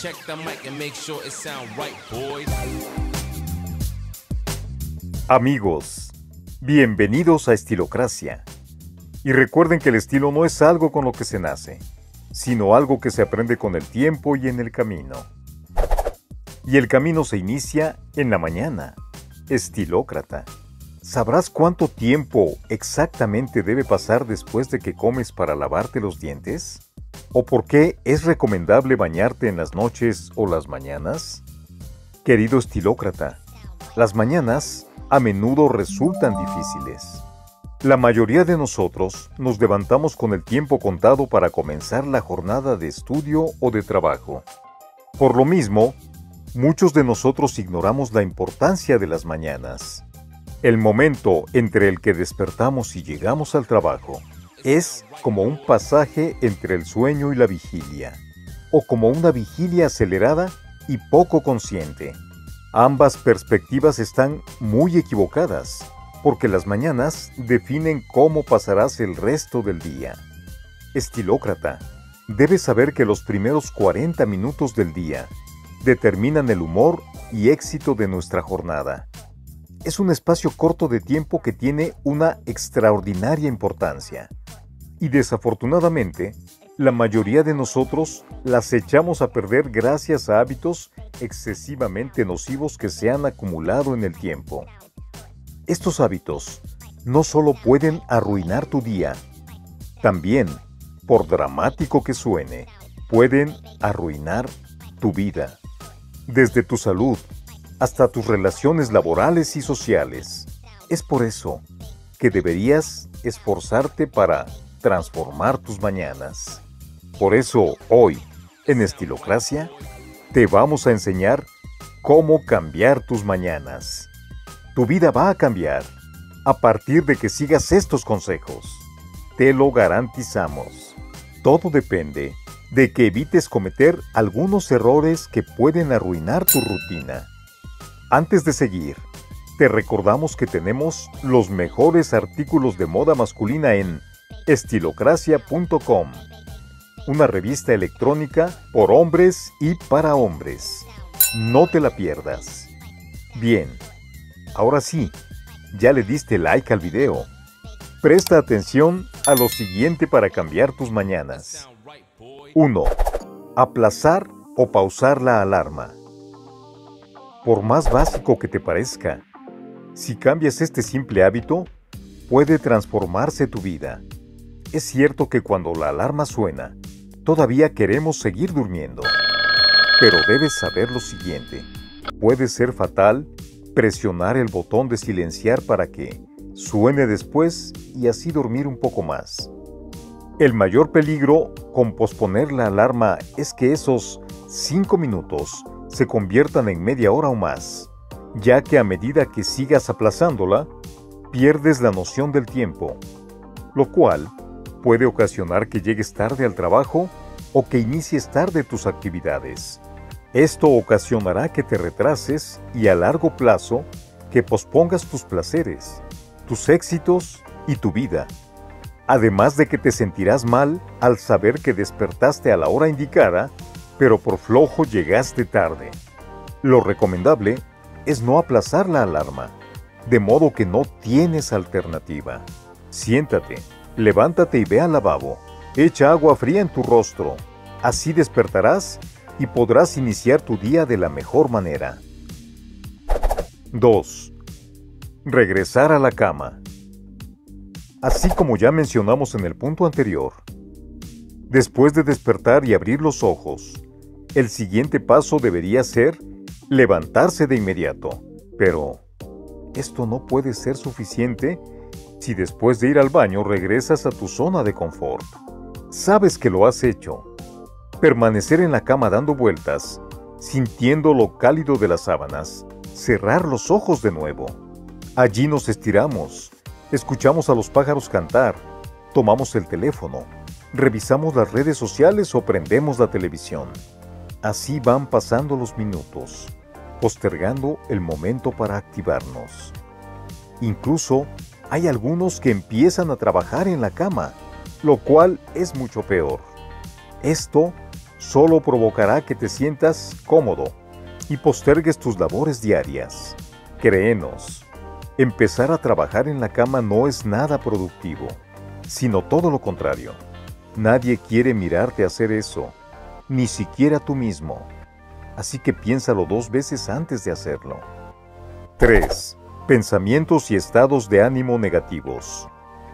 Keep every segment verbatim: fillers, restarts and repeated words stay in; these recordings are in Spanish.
Check the mic and make sure it sound right, boys. Amigos, bienvenidos a Estilocracia. Y recuerden que el estilo no es algo con lo que se nace, sino algo que se aprende con el tiempo y en el camino. Y el camino se inicia en la mañana. Estilócrata. ¿Sabrás cuánto tiempo exactamente debe pasar después de que comes para lavarte los dientes? ¿O por qué es recomendable bañarte en las noches o las mañanas? Querido estilócrata, las mañanas a menudo resultan difíciles. La mayoría de nosotros nos levantamos con el tiempo contado para comenzar la jornada de estudio o de trabajo. Por lo mismo, muchos de nosotros ignoramos la importancia de las mañanas. El momento entre el que despertamos y llegamos al trabajo es como un pasaje entre el sueño y la vigilia, o como una vigilia acelerada y poco consciente. Ambas perspectivas están muy equivocadas, porque las mañanas definen cómo pasarás el resto del día. Estilócrata, debes saber que los primeros cuarenta minutos del día determinan el humor y éxito de nuestra jornada. Es un espacio corto de tiempo que tiene una extraordinaria importancia. Y desafortunadamente, la mayoría de nosotros las echamos a perder gracias a hábitos excesivamente nocivos que se han acumulado en el tiempo. Estos hábitos no solo pueden arruinar tu día, también, por dramático que suene, pueden arruinar tu vida. Desde tu salud hasta tus relaciones laborales y sociales. Es por eso que deberías esforzarte para transformar tus mañanas. Por eso, hoy, en Estilocracia, te vamos a enseñar cómo cambiar tus mañanas. Tu vida va a cambiar a partir de que sigas estos consejos. Te lo garantizamos. Todo depende de que evites cometer algunos errores que pueden arruinar tu rutina. Antes de seguir, te recordamos que tenemos los mejores artículos de moda masculina en estilocracia punto com, una revista electrónica por hombres y para hombres. No te la pierdas. Bien, ahora sí, ya le diste like al video. Presta atención a lo siguiente para cambiar tus mañanas. uno. Aplazar o pausar la alarma. Por más básico que te parezca, si cambias este simple hábito, puede transformarse tu vida. Es cierto que cuando la alarma suena, todavía queremos seguir durmiendo. Pero debes saber lo siguiente. Puede ser fatal presionar el botón de silenciar para que suene después y así dormir un poco más. El mayor peligro con posponer la alarma es que esos cinco minutos se conviertan en media hora o más, ya que a medida que sigas aplazándola, pierdes la noción del tiempo, lo cual puede ocasionar que llegues tarde al trabajo o que inicies tarde tus actividades. Esto ocasionará que te retrases y a largo plazo que pospongas tus placeres, tus éxitos y tu vida. Además de que te sentirás mal al saber que despertaste a la hora indicada, pero por flojo llegaste tarde. Lo recomendable es no aplazar la alarma, de modo que no tienes alternativa. Siéntate, levántate y ve al lavabo. Echa agua fría en tu rostro. Así despertarás y podrás iniciar tu día de la mejor manera. dos. Regresar a la cama. Así como ya mencionamos en el punto anterior, después de despertar y abrir los ojos, el siguiente paso debería ser levantarse de inmediato. Pero esto no puede ser suficiente si después de ir al baño regresas a tu zona de confort. Sabes que lo has hecho. Permanecer en la cama dando vueltas, sintiendo lo cálido de las sábanas, cerrar los ojos de nuevo. Allí nos estiramos, escuchamos a los pájaros cantar, tomamos el teléfono, revisamos las redes sociales o prendemos la televisión. Así van pasando los minutos, postergando el momento para activarnos. Incluso hay algunos que empiezan a trabajar en la cama, lo cual es mucho peor. Esto solo provocará que te sientas cómodo y postergues tus labores diarias. Créenos, empezar a trabajar en la cama no es nada productivo, sino todo lo contrario. Nadie quiere mirarte hacer eso, ni siquiera tú mismo. Así que piénsalo dos veces antes de hacerlo. tres. Pensamientos y estados de ánimo negativos.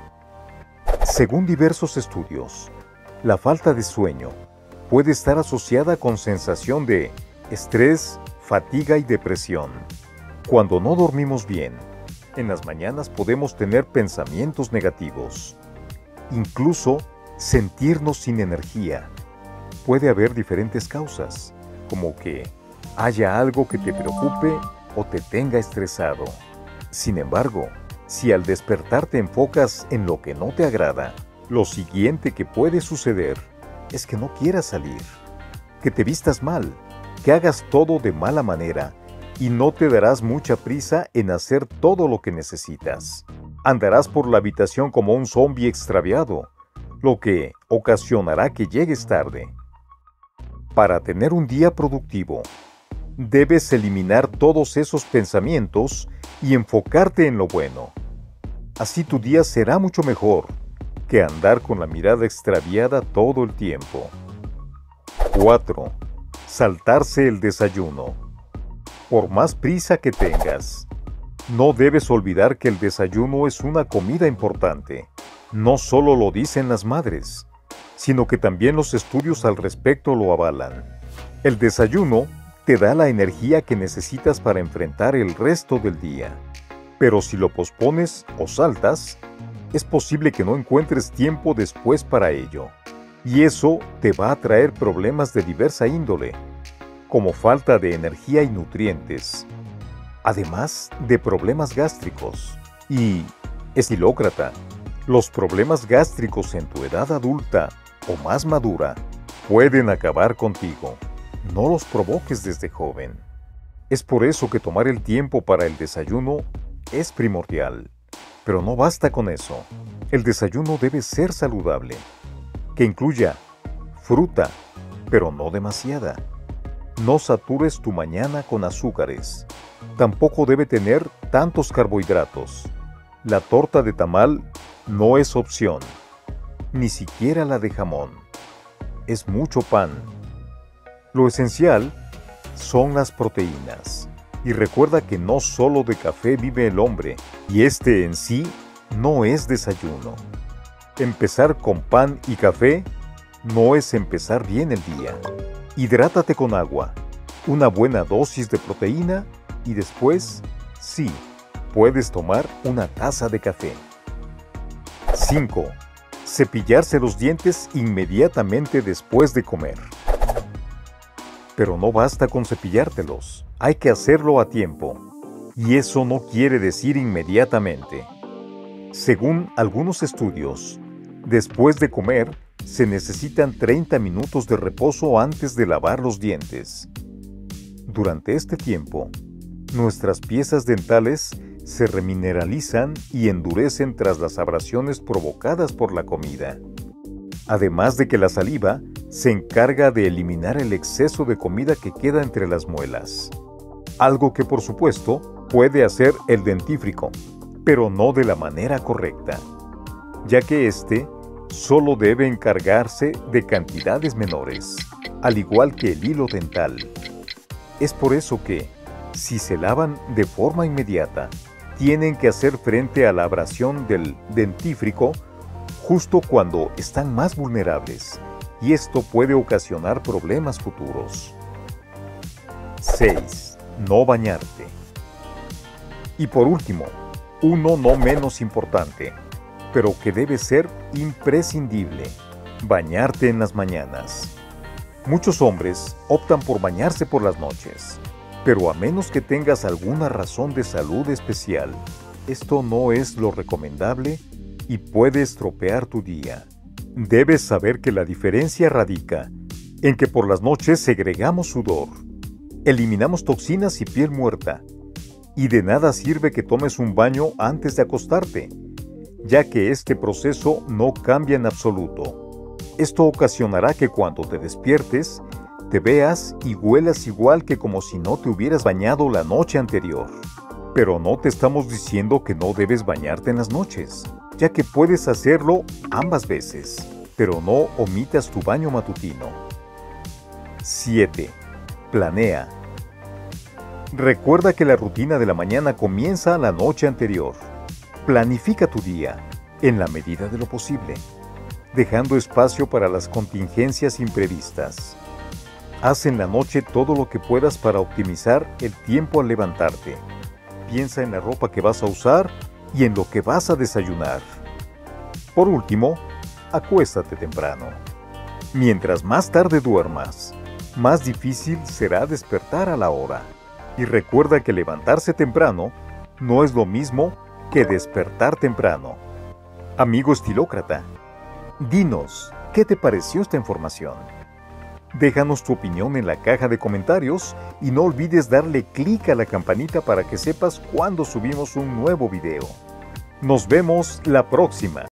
Según diversos estudios, la falta de sueño puede estar asociada con sensación de estrés, fatiga y depresión. Cuando no dormimos bien, en las mañanas podemos tener pensamientos negativos, incluso sentirnos sin energía. Puede haber diferentes causas, como que haya algo que te preocupe o te tenga estresado. Sin embargo, si al despertar te enfocas en lo que no te agrada, lo siguiente que puede suceder es que no quieras salir, que te vistas mal, que hagas todo de mala manera y no te darás mucha prisa en hacer todo lo que necesitas. Andarás por la habitación como un zombi extraviado, lo que ocasionará que llegues tarde. Para tener un día productivo, debes eliminar todos esos pensamientos y enfocarte en lo bueno. Así tu día será mucho mejor que andar con la mirada extraviada todo el tiempo. cuatro. Saltarse el desayuno. Por más prisa que tengas, no debes olvidar que el desayuno es una comida importante. No solo lo dicen las madres, sino que también los estudios al respecto lo avalan. El desayuno te da la energía que necesitas para enfrentar el resto del día. Pero si lo pospones o saltas, es posible que no encuentres tiempo después para ello. Y eso te va a traer problemas de diversa índole, como falta de energía y nutrientes, además de problemas gástricos. Y, estilócrata, los problemas gástricos en tu edad adulta o más madura pueden acabar contigo. No los provoques desde joven. Es por eso que tomar el tiempo para el desayuno es primordial. Pero no basta con eso. El desayuno debe ser saludable, que incluya fruta, pero no demasiada. No satures tu mañana con azúcares. Tampoco debe tener tantos carbohidratos. La torta de tamal no es opción, ni siquiera la de jamón. Es mucho pan. Lo esencial son las proteínas. Y recuerda que no solo de café vive el hombre, y este en sí no es desayuno. Empezar con pan y café no es empezar bien el día. Hidrátate con agua, una buena dosis de proteína y después, sí, puedes tomar una taza de café. cinco. Cepillarse los dientes inmediatamente después de comer. Pero no basta con cepillártelos, hay que hacerlo a tiempo. Y eso no quiere decir inmediatamente. Según algunos estudios, después de comer, se necesitan treinta minutos de reposo antes de lavar los dientes. Durante este tiempo, nuestras piezas dentales se remineralizan y endurecen tras las abrasiones provocadas por la comida. Además de que la saliva se encarga de eliminar el exceso de comida que queda entre las muelas. Algo que por supuesto puede hacer el dentífrico, pero no de la manera correcta, ya que éste solo debe encargarse de cantidades menores, al igual que el hilo dental. Es por eso que, si se lavan de forma inmediata, tienen que hacer frente a la abrasión del dentífrico justo cuando están más vulnerables, y esto puede ocasionar problemas futuros. seis. No bañarte. Y por último, uno no menos importante, pero que debe ser imprescindible: bañarte en las mañanas. Muchos hombres optan por bañarse por las noches, pero a menos que tengas alguna razón de salud especial, esto no es lo recomendable y puede estropear tu día. Debes saber que la diferencia radica en que por las noches segregamos sudor, eliminamos toxinas y piel muerta, y de nada sirve que tomes un baño antes de acostarte, ya que este proceso no cambia en absoluto. Esto ocasionará que cuando te despiertes, te veas y huelas igual que como si no te hubieras bañado la noche anterior. Pero no te estamos diciendo que no debes bañarte en las noches, ya que puedes hacerlo ambas veces, pero no omitas tu baño matutino. siete. Planea. Recuerda que la rutina de la mañana comienza la noche anterior. Planifica tu día, en la medida de lo posible, dejando espacio para las contingencias imprevistas. Haz en la noche todo lo que puedas para optimizar el tiempo al levantarte. Piensa en la ropa que vas a usar y en lo que vas a desayunar. Por último, acuéstate temprano. Mientras más tarde duermas, más difícil será despertar a la hora. Y recuerda que levantarse temprano no es lo mismo que despertar temprano. Amigo estilócrata, dinos, ¿qué te pareció esta información? Déjanos tu opinión en la caja de comentarios y no olvides darle clic a la campanita para que sepas cuando subimos un nuevo video. Nos vemos la próxima.